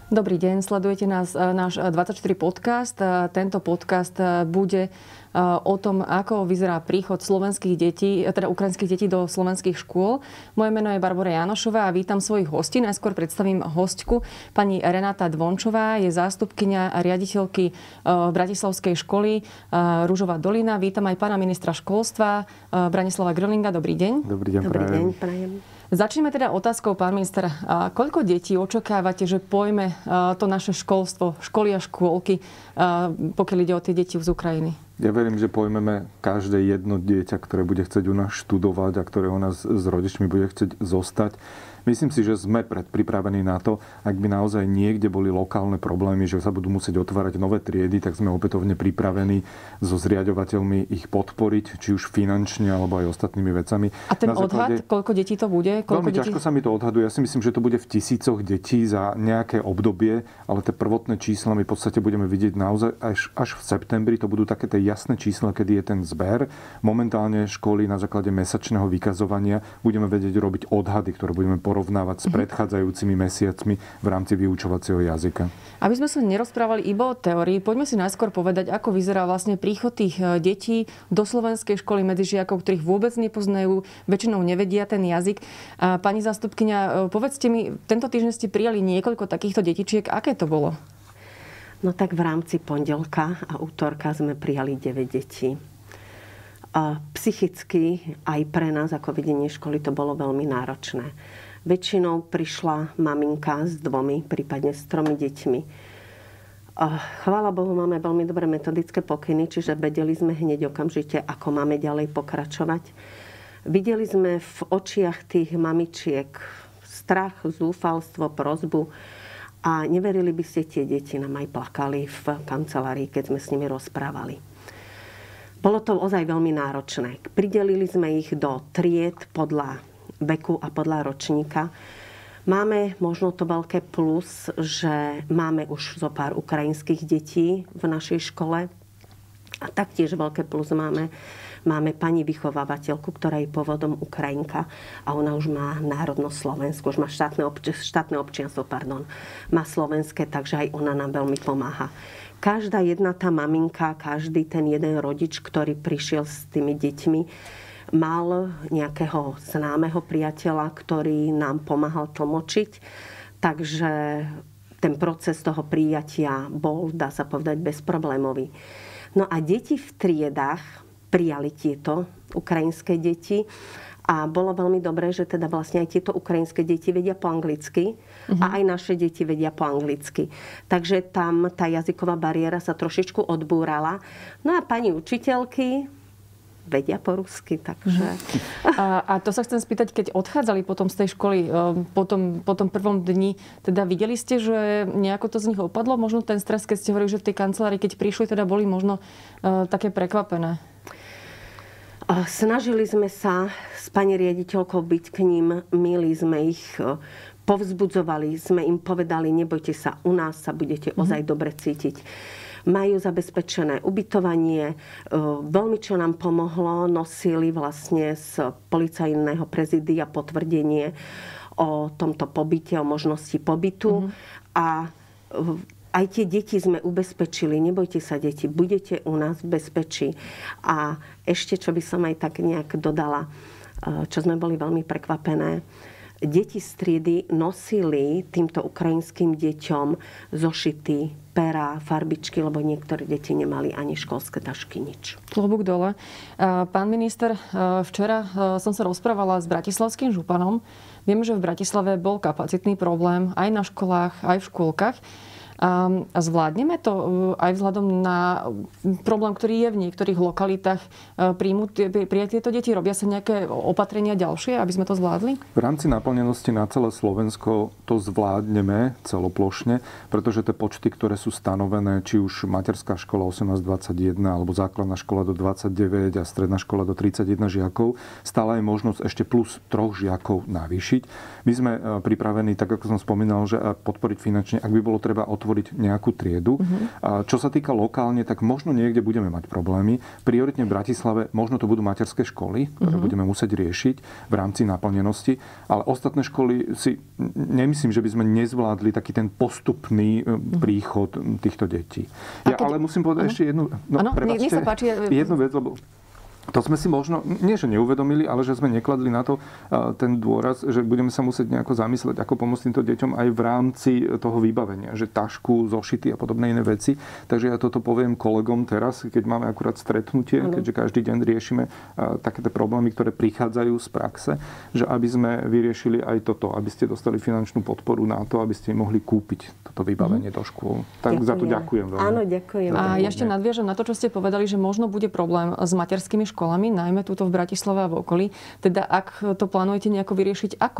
Dobrý deň, sledujete náš 24 podcast. Tento podcast bude o tom, ako vyzerá príchod slovenských detí, teda ukrajinských detí do slovenských škôl. Moje meno je Barbora Janošová a vítam svojich hostí. Najskôr predstavím hostku. Pani Renáta Dvončová je zástupkyňa riaditeľky Bratislavskej školy Ružová dolina. Vítam aj pána ministra školstva Branislava Gröhlinga. Dobrý deň. Dobrý deň, prajem. Začneme teda otázkou, pán minister. Koľko detí očakávate, že pojme to naše školstvo, školy a škôlky, pokiaľ ide o tie deti z Ukrajiny? Ja verím, že pojmeme každé jedno dieťa, ktoré bude chcieť u nás študovať a ktoré u nás s rodičmi bude chcieť zostať. Myslím si, že sme pripravení na to, ak by naozaj niekde boli lokálne problémy, že sa budú musieť otvárať nové triedy, tak sme opätovne pripravení so zriaďovateľmi ich podporiť, či už finančne, alebo aj ostatnými vecami. A ten odhad, koľko detí to bude? Veľmi ťažko sa mi to odhaduje. Ja si myslím, že to bude v tisícoch detí za nejaké obdobie, ale tie prvotné čísla my v podstate budeme vidieť naozaj až v septembri. To budú také tie jasné čísla, kedy je ten zber. Momentálne školy na základe mesačného vykazovania budeme vedieť robiť odhady, ktoré budeme porovnávať s predchádzajúcimi mesiacmi v rámci vyučovacieho jazyka. Aby sme sa nerozprávali iba o teórii, poďme si najskôr povedať, ako vyzerá vlastne príchod tých detí do slovenskej školy medzi žiakov, ktorých vôbec nepoznajú, väčšinou nevedia ten jazyk. A pani zástupkyňa, povedzte mi, tento týždeň ste prijali niekoľko takýchto detičiek. Aké to bolo? No tak v rámci pondelka a útorka sme prijali 9 detí. A psychicky aj pre nás ako vedenie školy to bolo veľmi náročné. Väčšinou prišla maminka s 2, prípadne s 3 deťmi. Chvála Bohu, máme veľmi dobré metodické pokyny, čiže vedeli sme hneď okamžite, ako máme ďalej pokračovať. Videli sme v očiach tých mamičiek strach, zúfalstvo, prosbu a neverili by ste, tie deti nám aj plakali v kancelárii, keď sme s nimi rozprávali. Bolo to ozaj veľmi náročné. Pridelili sme ich do tried podľa veku a podľa ročníka. Máme možno to veľké plus, že máme už zo pár ukrajinských detí v našej škole. A taktiež veľké plus máme pani vychovávateľku, ktorá je pôvodom Ukrajinka a ona už má národnosť Slovensku, už má štátne občianstvo, má slovenské, takže aj ona nám veľmi pomáha. Každá jedna tá maminka, každý ten jeden rodič, ktorý prišiel s tými deťmi, mal nejakého známeho priateľa, ktorý nám pomáhal tlmočiť. Takže ten proces toho prijatia bol, dá sa povedať, bezproblémový. No a deti v triedách prijali tieto ukrajinské deti a bolo veľmi dobré, že teda vlastne aj tieto ukrajinské deti vedia po anglicky a aj naše deti vedia po anglicky. Takže tam tá jazyková bariéra sa trošičku odbúrala. No a pani učiteľky vedia po rusky, takže... A to sa chcem spýtať, keď odchádzali potom z tej školy, po tom prvom dni, teda videli ste, že nejako to z nich opadlo? Možno ten stres, keď ste hovorili, že v tej kancelárii, keď prišli, teda boli možno také prekvapené? Snažili sme sa s pani riaditeľkou byť k ním, milí sme ich, povzbudzovali, sme im povedali, nebojte sa, u nás sa budete ozaj dobre cítiť. Majú zabezpečené ubytovanie. Veľmi, čo nám pomohlo, nosili vlastne z policajného prezidia potvrdenie o tomto pobyte, o možnosti pobytu. A aj tie deti sme ubezpečili, nebojte sa, deti, budete u nás v bezpečí. A ešte, čo by som aj tak nejak dodala, čo sme boli veľmi prekvapené, deti z triedy nosili týmto ukrajinským deťom zošity, pera, farbičky, lebo niektoré deti nemali ani školské tašky, nič. Klobúk dole. Pán minister, včera som sa rozprávala s bratislavským županom. Viem, že v Bratislave bol kapacitný problém aj na školách, aj v škôlkach. A zvládneme to aj vzhľadom na problém, ktorý je v niektorých lokalitách prijať tieto deti? Robia sa nejaké opatrenia ďalšie, aby sme to zvládli? V rámci naplnenosti na celé Slovensko to zvládneme celoplošne, pretože tie počty, ktoré sú stanovené, či už materská škola 18-21 alebo základná škola do 29 a stredná škola do 31 žiakov, stále je možnosť ešte plus 3 žiakov navýšiť. My sme pripravení, tak ako som spomínal, že podporiť finančne, ak by bolo treba otvoriť otvoriť nejakú triedu. Čo sa týka lokálne, tak možno niekde budeme mať problémy. Prioritne v Bratislave možno to budú materské školy, ktoré budeme musieť riešiť v rámci naplnenosti, ale ostatné školy si nemyslím, že by sme nezvládli taký ten postupný príchod týchto detí. Ale musím povedať ešte jednu, nech sa páči. Jednu vec, lebo to sme si možno, nie že neuvedomili, ale že sme nekladli na to ten dôraz, že budeme sa musieť nejako zamyslieť, ako pomôcť týmto deťom aj v rámci toho vybavenia, že tašku, zošity a podobné iné veci. Takže ja toto poviem kolegom teraz, keď máme akurát stretnutie, keďže každý deň riešime takéto problémy, ktoré prichádzajú z praxe, že aby sme vyriešili aj toto, aby ste dostali finančnú podporu na to, aby ste mohli kúpiť toto vybavenie do škôl. Tak za to ďakujem veľmi. Áno, ďakujem. A ja ešte nadviažem na to, čo ste povedali, že možno bude problém s materskými školami, najmä túto v Bratislave a v okolí. Teda ak to plánujete nejako vyriešiť, ako?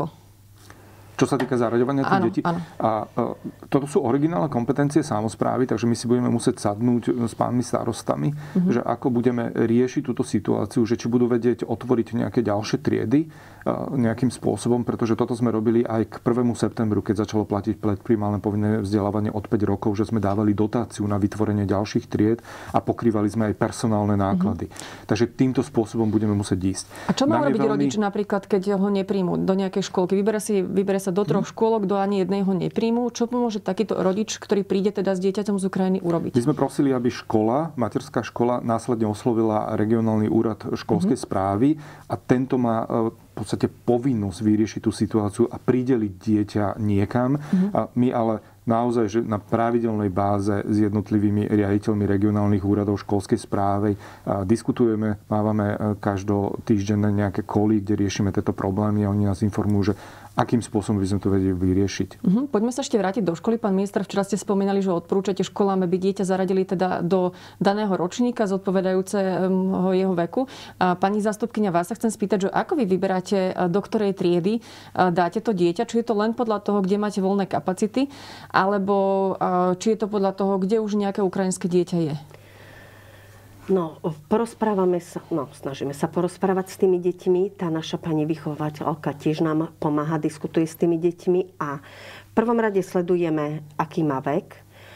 Čo sa týka zaraďovania tých detí. A toto sú originálne kompetencie samosprávy, takže my si budeme musieť sadnúť s pánmi starostami, že ako budeme riešiť túto situáciu, že či budú vedieť otvoriť nejaké ďalšie triedy nejakým spôsobom, pretože toto sme robili aj k 1. septembru, keď začalo platiť predprimálne povinné vzdelávanie od 5 rokov, že sme dávali dotáciu na vytvorenie ďalších tried a pokrývali sme aj personálne náklady. Takže týmto spôsobom budeme musieť ísť. A čo má robiť rodič napríklad, keď ho nepríjmu do nejakej škôlky? Vybere sa do 3 škôlok, do ani jednej ho nepríjmu. Čo pomôže takýto rodič, ktorý príde teda s dieťaťom z Ukrajiny, urobiť? My sme prosili, aby škola, materská škola následne oslovila regionálny úrad školskej správy a tento má v podstate povinnosť vyriešiť tú situáciu a prideliť dieťa niekam. A my ale naozaj, že na pravidelnej báze s jednotlivými riaditeľmi regionálnych úradov školskej správy diskutujeme, mávame každotýždenné nejaké koly, kde riešime tieto problémy a oni nás informujú, že akým spôsobom by sme to vedeli vyriešiť. Poďme sa ešte vrátiť do školy. Pán minister, včera ste spomínali, že odporúčate školám, aby dieťa zaradili teda do daného ročníka zodpovedajúceho jeho veku. Pani zástupkyňa, vás sa chcem spýtať, že ako vy vyberáte, do ktorej triedy dáte to dieťa? Či je to len podľa toho, kde máte voľné kapacity, alebo či je to podľa toho, kde už nejaké ukrajinské dieťa je? Snažíme sa porozprávať s tými deťmi. Tá naša pani vychovateľka tiež nám pomáha, diskutuje s tými deťmi a v prvom rade sledujeme, aký má vek,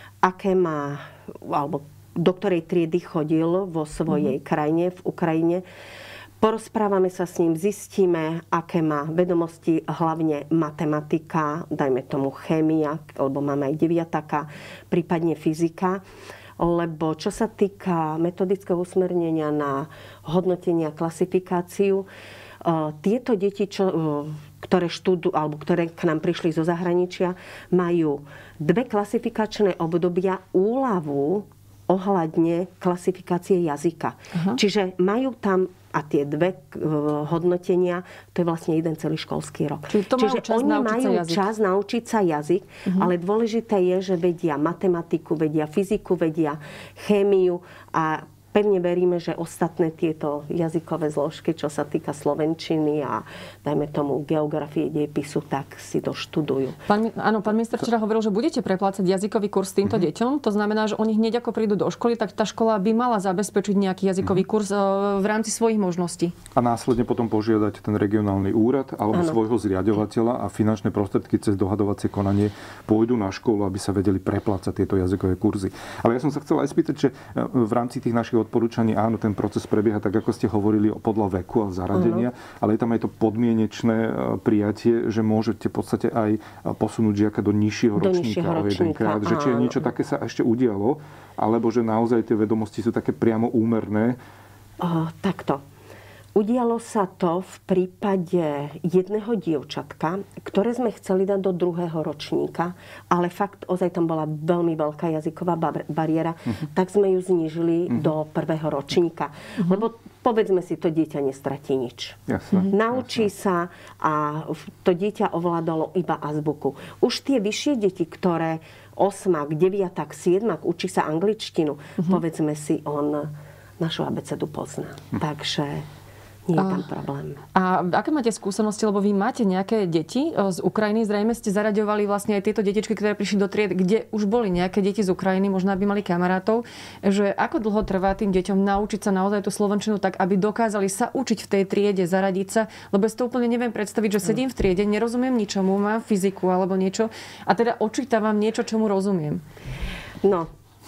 alebo do ktorej triedy chodil vo svojej krajine, v Ukrajine. Porozprávame sa s ním, zistíme, aké má vedomosti, hlavne matematika, dajme tomu chémia, alebo máme aj 9, prípadne fyzika. Lebo čo sa týka metodického usmernenia na hodnotenie a klasifikáciu, tieto deti, ktoré ktoré k nám prišli zo zahraničia, majú 2 klasifikačné obdobia úľavu ohľadne klasifikácie jazyka. Čiže majú tam a tie 2 hodnotenia, to je vlastne jeden celý školský rok. Čiže oni majú čas naučiť sa jazyk, ale dôležité je, že vedia matematiku, vedia fyziku, vedia chémiu a pevne veríme, že ostatné tieto jazykové zložky, čo sa týka slovenčiny a dajme tomu geografie, dejepisu, tak si to študujú. Pán minister včera hovoril, že budete preplácať jazykový kurz týmto deťom. To znamená, že oni hneď ako prídu do školy, tak tá škola by mala zabezpečiť nejaký jazykový kurz v rámci svojich možností. A následne potom požiadať ten regionálny úrad alebo svojho zriaďovateľa a finančné prostriedky cez dohadovacie konanie pôjdu na školu, aby sa vedeli preplácať tieto jazykové kurzy. Ale ja som sa chcel aj spýtať, že v rámci tých našich odporúčaní, áno, ten proces prebieha tak, ako ste hovorili, podľa veku a zaradenia, ale je tam aj to podmienečné prijatie, že môžete v podstate aj posunúť žiaka do nižšieho ročníka o jedenkrát. Že či je niečo také sa ešte udialo, alebo že naozaj tie vedomosti sú také priamo úmerné? Takto. Udialo sa to v prípade jedného dievčatka, ktoré sme chceli dať do 2. ročníka, ale fakt, ozaj tam bola veľmi veľká jazyková bariéra, tak sme ju znížili do 1. ročníka. Lebo povedzme si, to dieťa nestratí nič. Naučí sa a to dieťa ovládalo iba azbuku. Už tie vyššie deti, ktoré 8, 9, 7 učí sa angličtinu, povedzme si, on našu abecedu pozná. Takže Nie je tam problém. A aké máte skúsenosti, lebo vy máte nejaké deti z Ukrajiny, zrejme ste zaraďovali vlastne aj tieto detičky, ktoré prišli do tried, kde už boli nejaké deti z Ukrajiny, možno aby mali kamarátov, že ako dlho trvá tým deťom naučiť sa naozaj tú slovenčinu tak, aby dokázali sa učiť v tej triede, zaradiť sa, lebo ja to úplne neviem predstaviť, že sedím v triede, nerozumiem ničomu, mám fyziku alebo niečo a teda očítavam niečo, čomu rozumiem. No,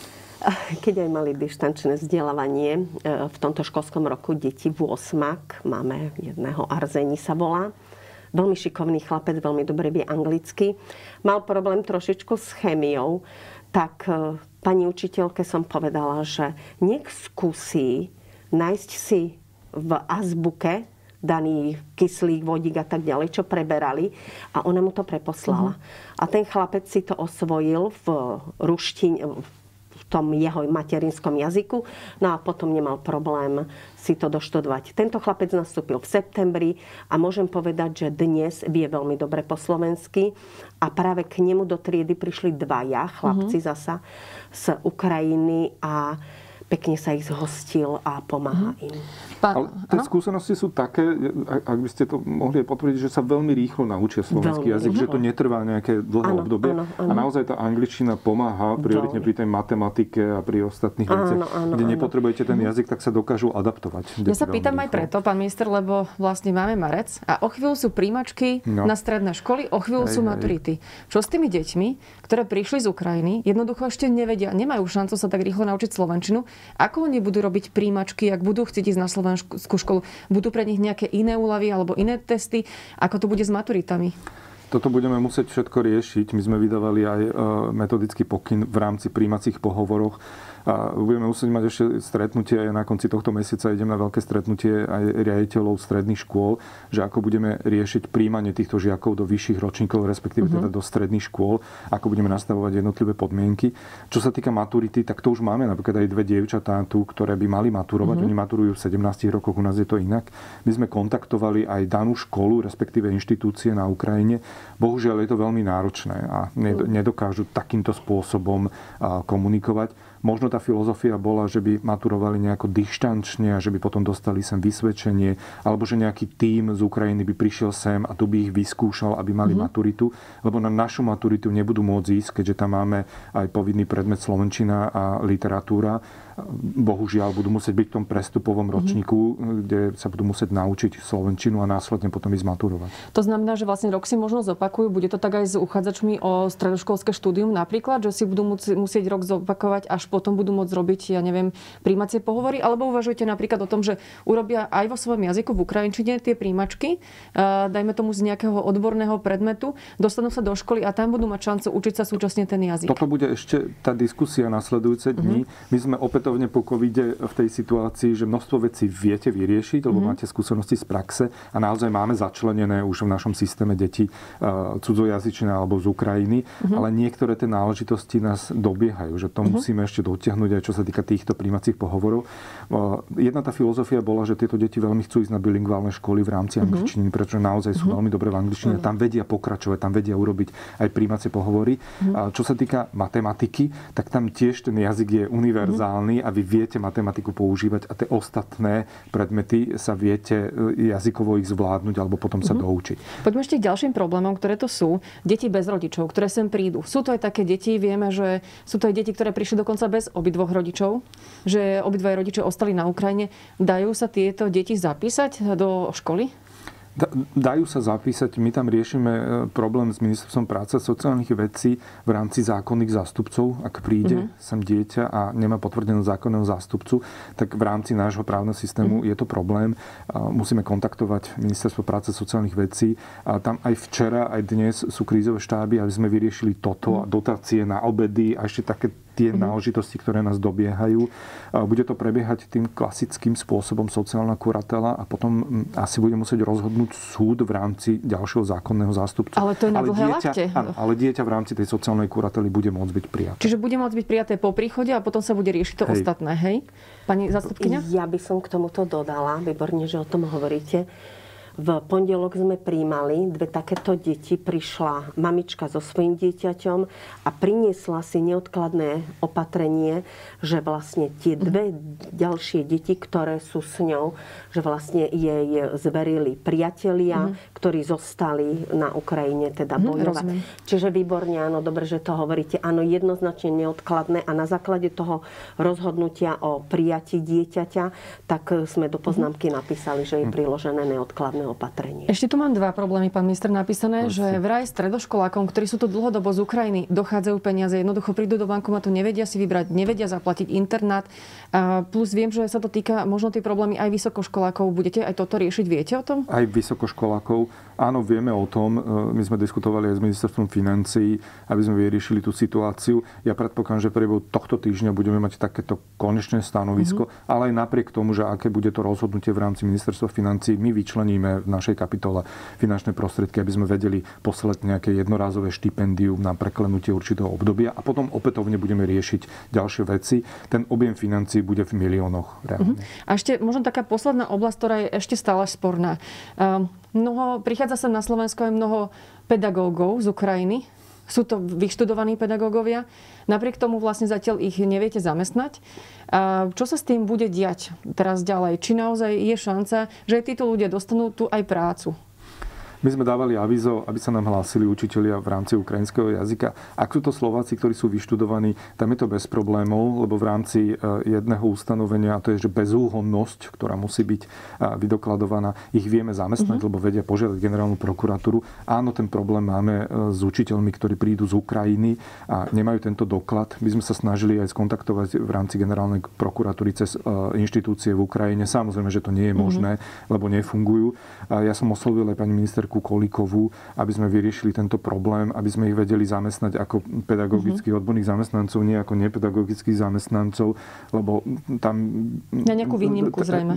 keď aj mali dištančné vzdelávanie v tomto školskom roku deti v 8. máme jedného, Arzeni sa volá. Veľmi šikovný chlapec, veľmi dobre vie anglicky. Mal problém trošičku s chémiou, tak pani učiteľke som povedala, že nech skúsi nájsť si v azbuke daný kyslík, vodík a tak ďalej, čo preberali. A ona mu to preposlala. A ten chlapec si to osvojil v ruštine, v tom jeho materinskom jazyku. No a potom nemal problém si to doštudovať. Tento chlapec nastúpil v septembri a môžem povedať, že dnes vie veľmi dobre po slovensky a práve k nemu do triedy prišli dvaja chlapci zasa z Ukrajiny a pekne sa ich zhostil a pomáha im. Ale tie skúsenosti sú také, ak by ste to mohli potvrdiť, že sa veľmi rýchlo naučia slovenský jazyk, že to netrvá nejaké dlhé obdobie. A naozaj tá angličtina pomáha prioritne pri tej matematike a pri ostatných veciach, kde nepotrebujete ten jazyk, tak sa dokážu adaptovať. Ja sa pýtam aj preto, pán minister, lebo vlastne máme marec a o chvíľu sú príjmačky na stredné školy, o chvíľu sú maturity. Čo s tými deťmi, ktoré prišli z Ukrajiny, jednoducho ešte nevedia, nemajú šancu sa tak rýchlo naučiť slovenčinu? Ako oni budú robiť príjmačky, ak budú chcieť ísť na slovenskú školu? Budú pre nich nejaké iné úľavy alebo iné testy? Ako to bude s maturitami? Toto budeme musieť všetko riešiť. My sme vydávali aj metodický pokyn v rámci príjmacích pohovoroch. A budeme musieť mať ešte stretnutie aj na konci tohto mesiaca. Idem na veľké stretnutie aj riaditeľov stredných škôl, že ako budeme riešiť príjmanie týchto žiakov do vyšších ročníkov, respektíve teda do stredných škôl, ako budeme nastavovať jednotlivé podmienky. Čo sa týka maturity, tak to už máme napríklad aj dve dievčatá tu, ktoré by mali maturovať. Oni maturujú v 17 rokoch, u nás je to inak. My sme kontaktovali aj danú školu, respektíve inštitúcie na Ukrajine. Bohužiaľ je to veľmi náročné a nedokážu takýmto spôsobom komunikovať. Možno tá filozofia bola, že by maturovali nejako dištančne a že by potom dostali sem vysvedčenie, alebo že nejaký tím z Ukrajiny by prišiel sem a tu by ich vyskúšal, aby mali maturitu, lebo na našu maturitu nebudú môcť ísť, keďže tam máme aj povinný predmet slovenčina a literatúra. Bohužiaľ budú musieť byť v tom prestupovom ročníku, kde sa budú musieť naučiť slovenčinu a následne potom ísť maturovať. To znamená, že vlastne rok si možno zopakujú. Bude to tak aj s uchádzačmi o stredoškolské štúdium napríklad, že si budú musieť rok zopakovať, až potom budú môcť robiť, ja neviem, príjmacie pohovory, alebo uvažujete napríklad o tom, že urobia aj vo svojom jazyku v ukrajinčine tie príjmačky, dajme tomu z nejakého odborného predmetu, dostanú sa do školy a tam budú mať šancu učiť sa súčasne ten jazyk. Toto bude ešte tá diskusia nasledujúce dni. My sme opätovne po covide v tej situácii, že množstvo vecí viete vyriešiť, lebo máte skúsenosti z praxe a naozaj máme začlenené už v našom systéme deti cudzojazyčné alebo z Ukrajiny, ale niektoré tie náležitosti nás dobiehajú, že to musíme ešte dotiahnuť aj čo sa týka týchto príjmacích pohovorov. Jedna tá filozofia bola, že tieto deti veľmi chcú ísť na bilingválne školy v rámci angličtiny, pretože naozaj sú veľmi dobré v angličtine, tam vedia pokračovať, tam vedia urobiť aj príjmacie pohovory. Čo sa týka matematiky, tak tam tiež ten jazyk je univerzálny a vy viete matematiku používať a tie ostatné predmety sa viete jazykovo ich zvládnuť alebo potom sa doučiť. Poďme ešte k ďalším problémom, ktoré to sú. Deti bez rodičov, ktoré sem prídu. Sú to aj také deti, vieme, že sú to aj deti, ktoré prišli dokonca bez obidvoch rodičov, že obidvaja rodičia ostali na Ukrajine. Dajú sa tieto deti zapísať do školy? Dajú sa zapísať. My tam riešime problém s ministerstvom práce a sociálnych vecí v rámci zákonných zástupcov. Ak príde sem dieťa a nemá potvrdenú zákonného zástupcu, tak v rámci nášho právneho systému je to problém. Musíme kontaktovať ministerstvo práce a sociálnych vecí. A tam aj včera, aj dnes sú krízové štáby, aby sme vyriešili toto a dotácie na obedy a ešte také tie náležitosti, ktoré nás dobiehajú. Bude to prebiehať tým klasickým spôsobom sociálna kuratela a potom asi bude musieť rozhodnúť súd v rámci ďalšieho zákonného zástupcu. Ale to je na dlhé lakte. Ale dieťa v rámci tej sociálnej kurately bude môcť byť prijaté. Čiže bude môcť byť prijaté po príchode a potom sa bude riešiť to ostatné, hej? Pani zástupkyňa? Ja by som k tomuto dodala, výborne, že o tom hovoríte. V pondelok sme prijímali 2 takéto deti. Prišla mamička so svojím dieťaťom a priniesla si neodkladné opatrenie, že vlastne tie 2 ďalšie deti, ktoré sú s ňou, že vlastne jej zverili priatelia, ktorí zostali na Ukrajine teda bojovať. Čiže výborne, áno, dobre, že to hovoríte. Áno, jednoznačne neodkladné a na základe toho rozhodnutia o prijatí dieťaťa, tak sme do poznámky napísali, že je priložené neodkladné opatrenie. Ešte tu mám 2 problémy, pán minister, napísané, že vraj stredoškolákom, ktorí sú tu dlhodobo z Ukrajiny, dochádzajú peniaze, jednoducho prídu do bankomatu, nevedia si vybrať, nevedia zaplatiť internát. Plus viem, že sa to týka možno tie problémy aj vysokoškolákov. Budete aj toto riešiť? Viete o tom? Aj vysokoškolákov. Áno, vieme o tom. My sme diskutovali aj s ministerstvom financií, aby sme vyriešili tú situáciu. Ja predpokladám, že v priebehu tohto týždňa budeme mať takéto konečné stanovisko, ale aj napriek tomu, že aké bude to rozhodnutie v rámci ministerstva financií, my vyčleníme v našej kapitole finančné prostriedky, aby sme vedeli poslať nejaké jednorázové štipendium na preklenutie určitého obdobia a potom opätovne budeme riešiť ďalšie veci. Ten objem financií bude v miliónoch. A ešte možno taká posledná oblasť, ktorá je ešte stále sporná. Prichádza sa na Slovensko aj mnoho pedagógov z Ukrajiny. Sú to vyštudovaní pedagógovia. Napriek tomu vlastne zatiaľ ich neviete zamestnať. Čo sa s tým bude diať teraz ďalej? Či naozaj je šanca, že títo ľudia dostanú tu aj prácu? My sme dávali avízo, aby sa nám hlásili učitelia v rámci ukrajinského jazyka. Ak sú to Slováci, ktorí sú vyštudovaní, tam je to bez problémov, lebo v rámci jedného ustanovenia, a to je, že bezúhonnosť, ktorá musí byť vydokladovaná, ich vieme zamestnať, lebo vedia požiadať generálnu prokuratúru. Áno, ten problém máme s učiteľmi, ktorí prídu z Ukrajiny a nemajú tento doklad. My sme sa snažili aj skontaktovať v rámci generálnej prokuratúry cez inštitúcie v Ukrajine. Samozrejme, že to nie je možné, lebo nefungujú. Ja som oslovil aj pani ministerku Kolíkovú, aby sme vyriešili tento problém, aby sme ich vedeli zamestnať ako pedagogických odborných zamestnancov, nie ako nepedagogických zamestnancov, lebo tam... Na nejakú výnimku zrejme.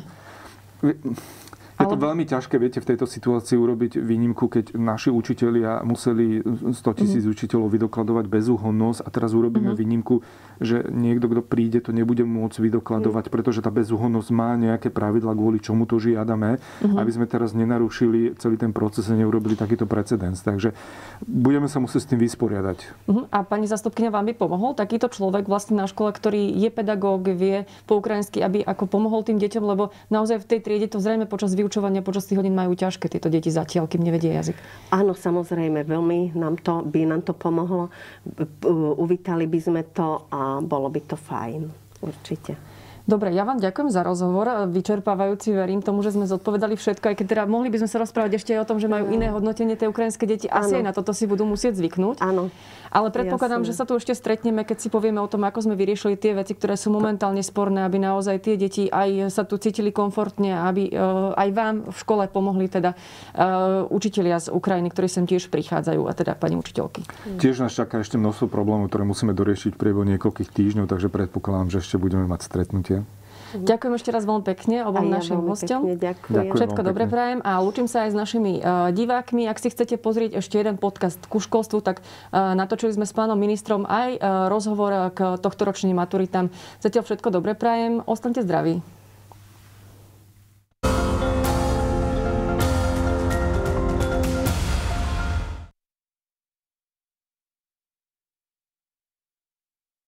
Je to veľmi ťažké, viete, v tejto situácii urobiť výnimku, keď naši učitelia museli 100 000 učiteľov vydokladovať bezúhonnosť a teraz urobíme výnimku, že niekto, kto príde, to nebude môcť vydokladovať, pretože tá bezúhonnosť má nejaké pravidlá, kvôli čomu to žiadame, aby sme teraz nenarušili celý ten proces a neurobili takýto precedens. Takže budeme sa musieť s tým vysporiadať. A pani zástupkyňa, vám by pomohol takýto človek vlastne na škole, ktorý je pedagóg, vie po ukrajinsky, aby ako pomohol tým deťom, lebo naozaj v tej triede to zrejme počas vyučovania počas tých hodín majú ťažké tieto deti zatiaľ, kým nevedia jazyk. Áno, samozrejme, veľmi nám to pomohlo. Uvítali by sme to a bolo by to fajn. Určite. Dobre, ja vám ďakujem za rozhovor. Vyčerpávajúci, verím tomu, že sme zodpovedali všetko, aj keď teda mohli by sme sa rozprávať ešte aj o tom, že majú iné hodnotenie tie ukrajinské deti. Asi aj na toto si budú musieť zvyknúť. Áno. Ale predpokladám, že sa tu ešte stretneme, keď si povieme o tom, ako sme vyriešili tie veci, ktoré sú momentálne sporné, aby naozaj tie deti aj sa tu cítili komfortne, aby aj vám v škole pomohli teda učitelia z Ukrajiny, ktorí sem tiež prichádzajú, a teda pani učiteľky. Tiež nás čaká ešte množstvo problémov, ktoré musíme doriešiť v priebehu niekoľkých týždňov, takže predpokladám, že ešte budeme mať stretnutie. Ďakujem ešte raz veľmi pekne obom našim hosťom. Ďakujem. Všetko dobre prajem a lúčim sa aj s našimi divákmi. Ak si chcete pozrieť ešte jeden podcast ku školstvu, tak natočili sme s pánom ministrom aj rozhovor k tohtoročným maturitám. Zatiaľ všetko dobre prajem. Ostaňte zdraví.